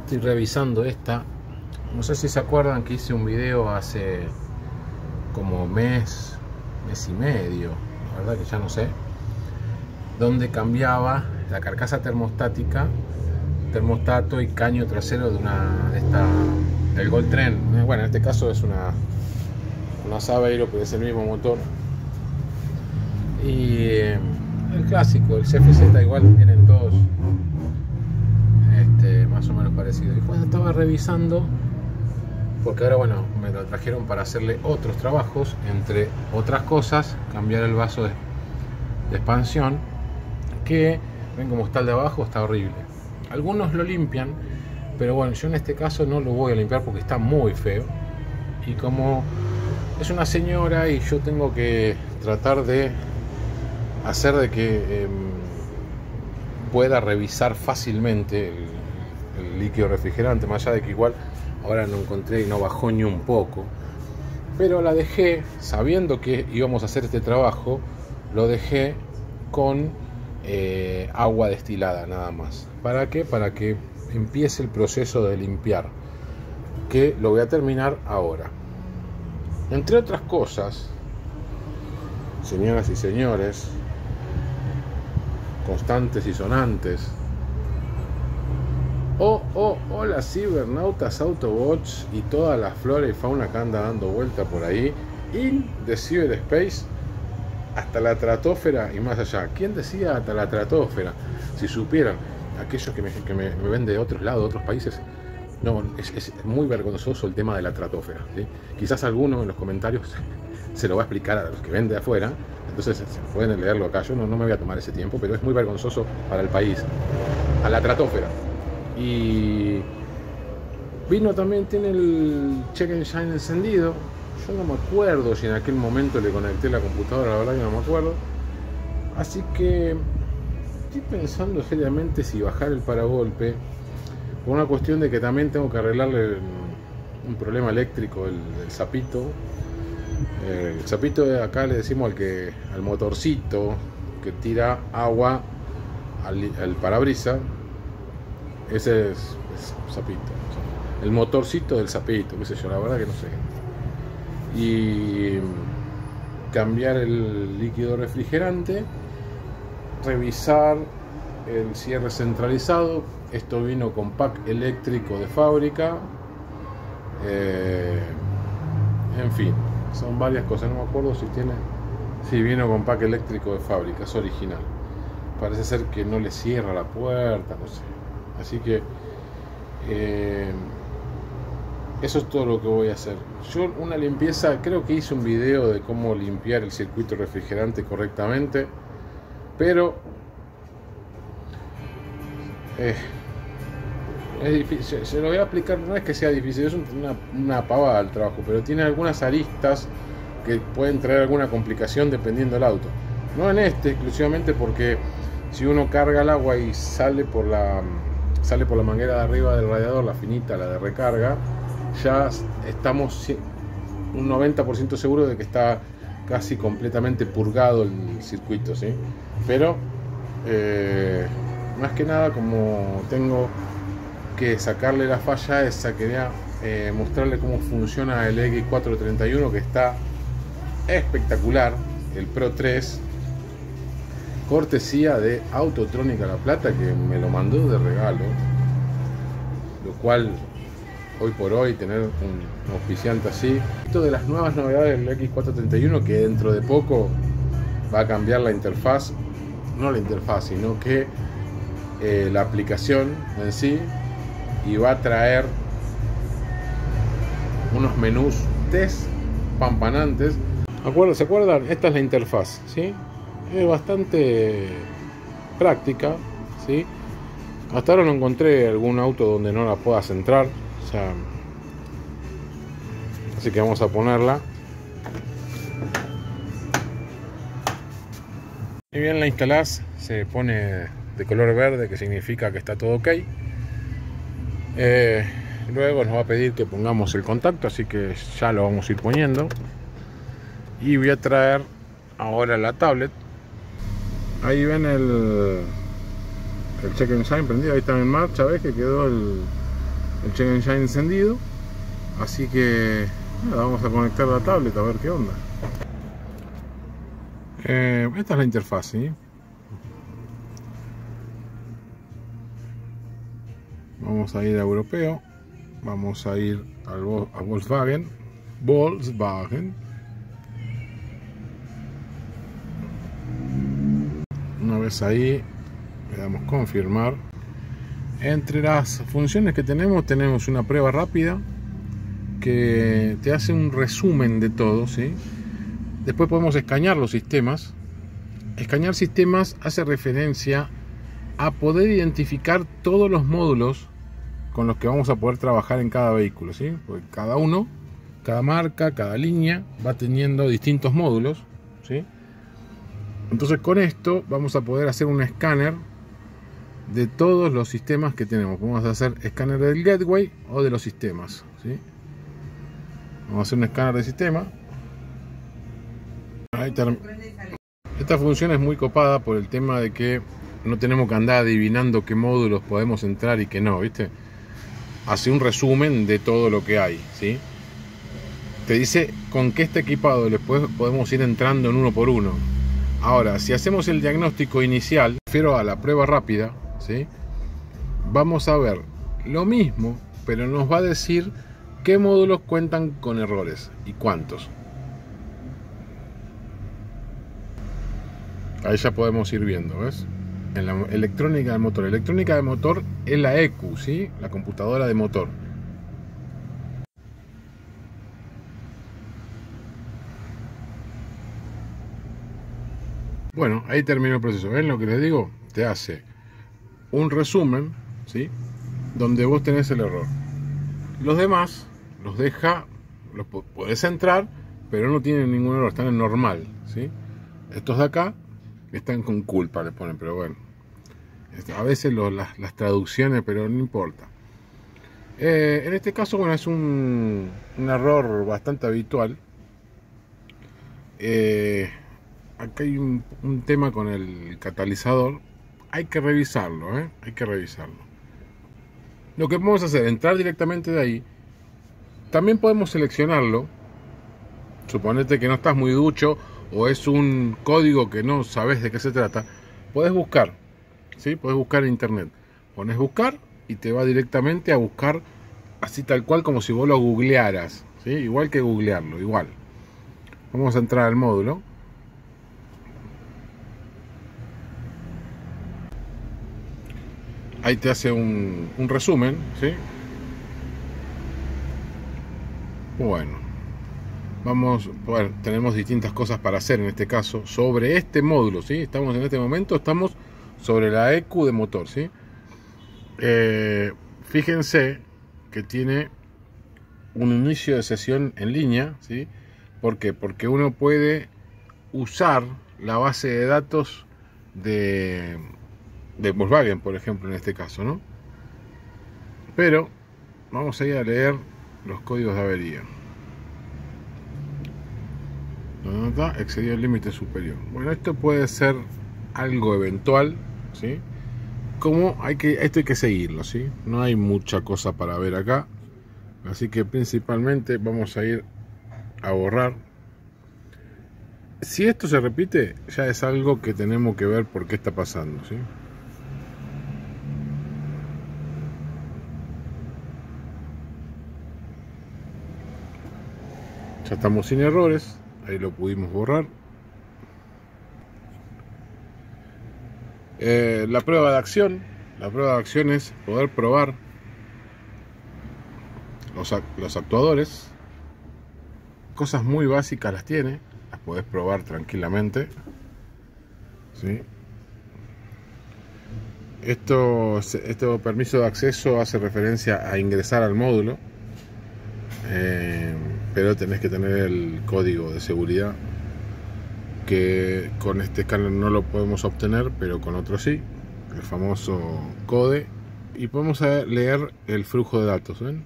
Estoy revisando esta. No sé si se acuerdan que hice un video hace como mes y medio, la verdad que ya no sé, donde cambiaba la carcasa termostática, termostato y caño trasero de del Goldtrend. Bueno, en este caso es una Saveiro, pero es el mismo motor. Y el clásico, el CFZ, igual vienen todos más o menos parecidos. Y cuando estaba revisando, porque ahora bueno, me lo trajeron para hacerle otros trabajos, entre otras cosas, cambiar el vaso de expansión, que ven como está el de abajo, está horrible. Algunos lo limpian, pero bueno, yo en este caso no lo voy a limpiar porque está muy feo. Y como es una señora y yo tengo que tratar de hacer de que pueda revisar fácilmente el líquido refrigerante, más allá de que igual ahora no encontré y no bajó ni un poco, pero la dejé sabiendo que íbamos a hacer este trabajo, lo dejé con agua destilada nada más. ¿Para qué? Para que empiece el proceso de limpiar, que lo voy a terminar ahora. Entre otras cosas, señoras y señores, constantes y sonantes, hola cibernautas, autobots y toda la flora y fauna que anda dando vuelta por ahí, in the cyberspace, hasta la estratosfera y más allá. ¿Quién decía hasta la estratosfera? Si supieran, aquellos que me ven de otros lados, de otros países, no, es muy vergonzoso el tema de la estratosfera, ¿sí? Quizás alguno en los comentarios se lo va a explicar a los que ven de afuera, entonces pueden leerlo acá. Yo no me voy a tomar ese tiempo, pero es muy vergonzoso para el país. A la estratosfera. Y vino también, tiene el check engine encendido. Yo no me acuerdo si en aquel momento le conecté la computadora, la verdad que no me acuerdo. Así que estoy pensando seriamente si bajar el paragolpe, por una cuestión de que también tengo que arreglarle un problema eléctrico del zapito. El zapito de acá le decimos al motorcito que tira agua al parabrisas. Ese es zapito, el motorcito del zapito, qué sé yo, la verdad que no sé. Y cambiar el líquido refrigerante, revisar el cierre centralizado. Esto vino con pack eléctrico de fábrica, en fin, son varias cosas. No me acuerdo si vino con pack eléctrico de fábrica, es original. Parece ser que no le cierra la puerta, no sé. Así que eso es todo lo que voy a hacer. Yo una limpieza, creo que hice un video de cómo limpiar el circuito refrigerante correctamente, pero es difícil. Se lo voy a explicar, no es que sea difícil, es una pavada el trabajo, pero tiene algunas aristas que pueden traer alguna complicación dependiendo del auto. No en exclusivamente, porque si uno carga el agua y sale por la manguera de arriba del radiador, la finita, la de recarga, ya estamos un 90% seguro de que está casi completamente purgado el circuito, ¿sí? Pero más que nada, como tengo que sacarle la falla esa, quería mostrarle cómo funciona el X431, que está espectacular, el Pro 3, cortesía de Autotrónica La Plata, que me lo mandó de regalo, lo cual hoy por hoy tener un auspiciante así. Esto de las nuevas novedades del X431, que dentro de poco va a cambiar la interfaz, no la interfaz, sino que la aplicación en sí, y va a traer unos menús despampanantes. ¿Se acuerdan? Esta es la interfaz, ¿sí? Es bastante práctica, ¿sí? Hasta ahora no encontré algún auto donde no la puedas entrar, o sea, así que vamos a ponerla. Y bien, la instalás, se pone de color verde, que significa que está todo ok. Luego nos va a pedir que pongamos el contacto, así que ya lo vamos a ir poniendo. Y voy a traer ahora la tablet. Ahí ven el check engine prendido, ahí está en marcha. Ves que quedó el check engine encendido. Así que nada, vamos a conectar la tablet a ver qué onda. Esta es la interfaz, ¿sí? Vamos a ir a europeo, vamos a ir a Volkswagen. Una vez ahí le damos confirmar. Entre las funciones que tenemos una prueba rápida que te hace un resumen de todo, ¿sí? Después podemos escanear los sistemas. Escanear sistemas hace referencia a poder identificar todos los módulos con los que vamos a poder trabajar en cada vehículo, ¿sí? Porque cada uno, cada marca, cada línea va teniendo distintos módulos, ¿sí? Entonces con esto vamos a poder hacer un escáner de todos los sistemas que tenemos. Vamos a hacer escáner del gateway o de los sistemas, ¿sí? Vamos a hacer un escáner de sistema. Esta función es muy copada por el tema de que no tenemos que andar adivinando qué módulos podemos entrar y qué no, ¿viste? Hace un resumen de todo lo que hay, ¿sí? Te dice con qué está equipado, después podemos ir entrando en uno por uno. Ahora, si hacemos el diagnóstico inicial, refiero a la prueba rápida, ¿sí? Vamos a ver lo mismo, pero nos va a decir qué módulos cuentan con errores y cuántos. Ahí ya podemos ir viendo, ¿ves? En la electrónica del motor. Electrónica del motor es la ECU, ¿sí? La computadora de motor. Bueno, ahí terminó el proceso. ¿Ven lo que les digo? Te hace un resumen, ¿sí? Donde vos tenés el error. Los demás los deja, los podés entrar, pero no tienen ningún error, están en normal, ¿sí? Estos de acá están con culpa, le ponen, pero bueno. A veces las traducciones, pero no importa. En este caso, bueno, es un error bastante habitual. Acá hay un tema con el catalizador. Hay que revisarlo, hay que revisarlo. Lo que podemos hacer, entrar directamente de ahí. También podemos seleccionarlo. Suponete que no estás muy ducho o es un código que no sabes de qué se trata. Podés buscar, ¿sí? Podés buscar en internet. Pones buscar y te va directamente a buscar así tal cual como si vos lo googlearas, ¿sí? Igual que googlearlo, igual. Vamos a entrar al módulo. Ahí te hace un resumen, ¿sí? Bueno, tenemos distintas cosas para hacer en este caso sobre este módulo, ¿sí? Estamos en este momento, sobre la ECU de motor, ¿sí? Fíjense que tiene un inicio de sesión en línea, ¿sí? ¿Por qué? Porque uno puede usar la base de datos de Volkswagen, por ejemplo, en este caso, ¿no? Pero vamos a ir a leer los códigos de avería. ¿Dónde está? Excedió el límite superior. Bueno, esto puede ser algo eventual, ¿sí? Como esto hay que seguirlo, ¿sí? No hay mucha cosa para ver acá. Así que principalmente vamos a ir a borrar. Si esto se repite, ya es algo que tenemos que ver por qué está pasando, ¿sí? Ya estamos sin errores, ahí lo pudimos borrar. La prueba de acción es poder probar los actuadores. Cosas muy básicas las tiene, las podés probar tranquilamente, ¿sí? Esto permiso de acceso hace referencia a ingresar al módulo. Pero tenés que tener el código de seguridad, que con este escáner no lo podemos obtener, pero con otro sí, el famoso code, y podemos leer el flujo de datos, ¿ven?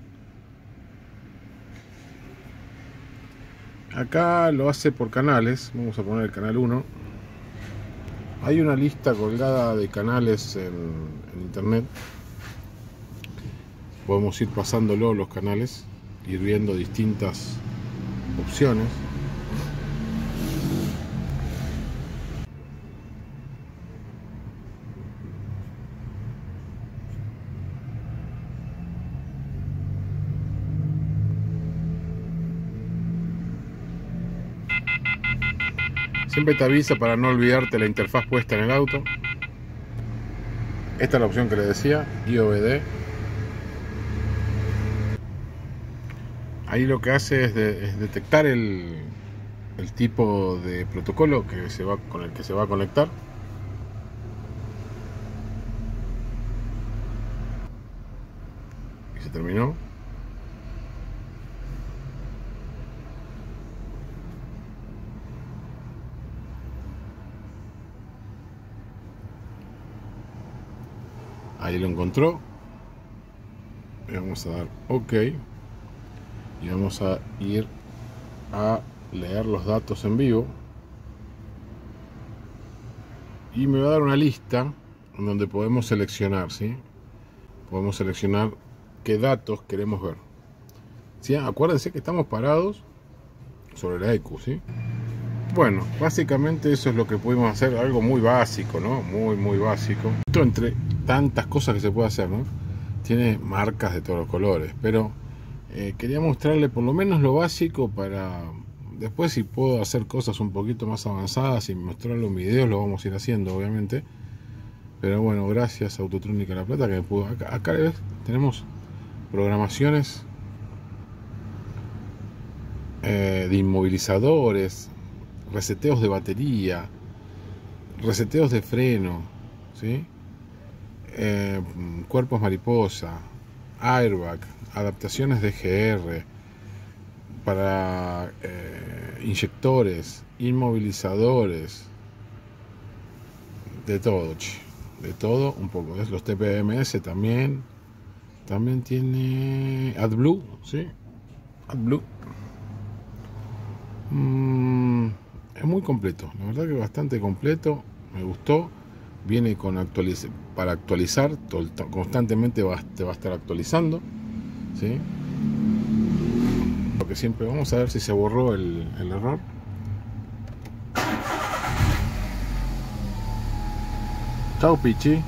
Acá lo hace por canales. Vamos a poner el canal 1. Hay una lista colgada de canales en internet. podemos ir pasándolo los canales, ir viendo distintas opciones. Siempre te avisa para no olvidarte la interfaz puesta en el auto. Esta es la opción que les decía, IOBD. Ahí lo que hace es detectar el tipo de protocolo con el que se va a conectar. Y se terminó. Ahí lo encontró. Le vamos a dar OK. Y vamos a ir a leer los datos en vivo. Y me va a dar una lista en donde podemos seleccionar, ¿sí? Podemos seleccionar qué datos queremos ver. ¿Sí? Acuérdense que estamos parados sobre la ECU, ¿sí? Bueno, básicamente eso es lo que pudimos hacer, algo muy básico, ¿no? Muy básico. Esto, entre tantas cosas que se puede hacer, ¿no? Tiene marcas de todos los colores, pero quería mostrarle por lo menos lo básico para después, si puedo hacer cosas un poquito más avanzadas y mostrarlo en videos, lo vamos a ir haciendo, obviamente. Pero bueno, gracias a Autotrónica La Plata que me pudo. Acá ¿ves? Tenemos programaciones de inmovilizadores, reseteos de batería, reseteos de freno, ¿sí? Cuerpos mariposa, airbag, adaptaciones de GR para inyectores, inmovilizadores, de todo un poco. Los TPMS también tiene AdBlue, ¿sí? AdBlue. Es muy completo, la verdad que bastante completo, me gustó. Viene con para actualizar, constantemente te va a estar actualizando, ¿sí? Lo que siempre, vamos a ver si se borró el error. Chao Pichi.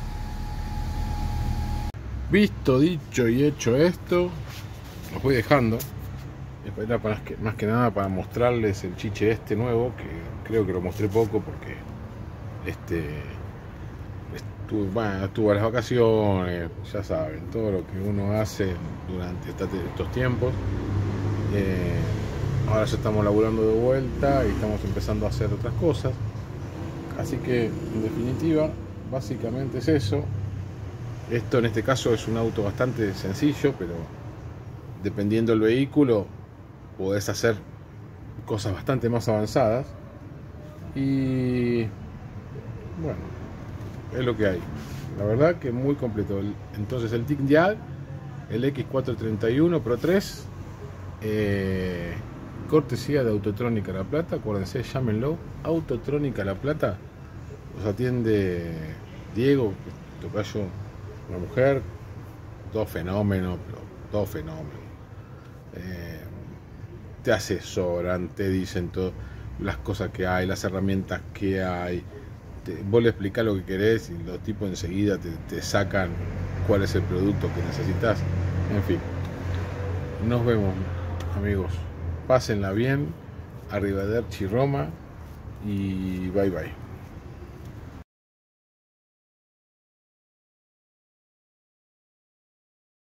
Visto, dicho y hecho esto, los voy dejando. Era más que nada para mostrarles el chiche este nuevo, que creo que lo mostré poco porque estuve a las vacaciones, ya saben, todo lo que uno hace durante estos tiempos. Ahora ya estamos laburando de vuelta y estamos empezando a hacer otras cosas. Así que, en definitiva, básicamente es eso. Esto en este caso es un auto bastante sencillo, pero dependiendo del vehículo podés hacer cosas bastante más avanzadas. Y bueno, es lo que hay. La verdad que muy completo. Entonces el TIC Dial, el X431 Pro 3, cortesía de Autotrónica La Plata. Acuérdense, llámenlo, Autotrónica La Plata. Los atiende Diego, tocayo, una mujer, dos fenómenos. Te asesoran, te dicen todas las cosas que hay, las herramientas que hay. Vos le explicás lo que querés y los tipos enseguida te sacan cuál es el producto que necesitas. En fin, nos vemos, amigos. Pásenla bien. Arrivederci Roma y bye bye.